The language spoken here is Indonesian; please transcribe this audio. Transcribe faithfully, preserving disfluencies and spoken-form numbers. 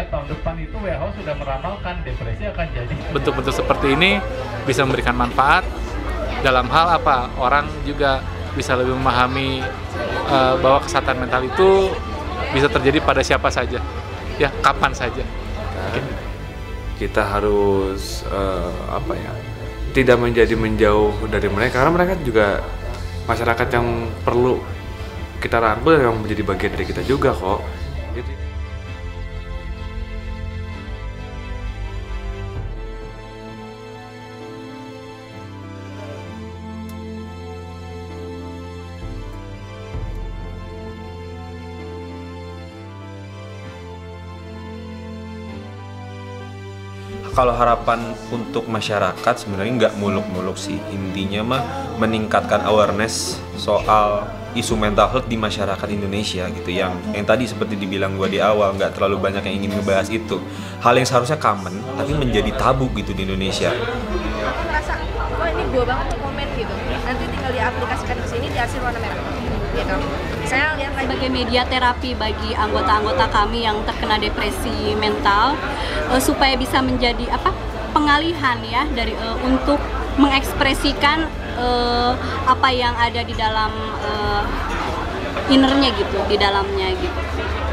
lihat tahun depan itu W H O sudah meramalkan depresi akan jadi. Bentuk-bentuk seperti ini bisa memberikan manfaat dalam hal apa? Orang juga bisa lebih memahami uh, bahwa kesehatan mental itu bisa terjadi pada siapa saja, ya kapan saja. Kan, kita harus uh, apa ya? Tidak menjadi menjauh dari mereka, karena mereka juga masyarakat yang perlu kita rangkul, yang menjadi bagian dari kita juga kok. Gitu. Kalau harapan untuk masyarakat sebenarnya nggak muluk-muluk sih, intinya mah meningkatkan awareness soal isu mental health di masyarakat Indonesia gitu, yang yang tadi seperti dibilang gua di awal, nggak terlalu banyak yang ingin ngebahas itu, hal yang seharusnya common tapi menjadi tabu gitu di Indonesia. Merasa oh ini gua banget tuh komen gitu, nanti tinggal diaplikasikan ke sini, diarsir warna merah gitu. Saya lihat sebagai media terapi bagi anggota-anggota kami yang terkena depresi mental, uh, supaya bisa menjadi apa pengalihan ya dari uh, untuk mengekspresikan uh, apa yang ada di dalam uh, innernya gitu, di dalamnya gitu.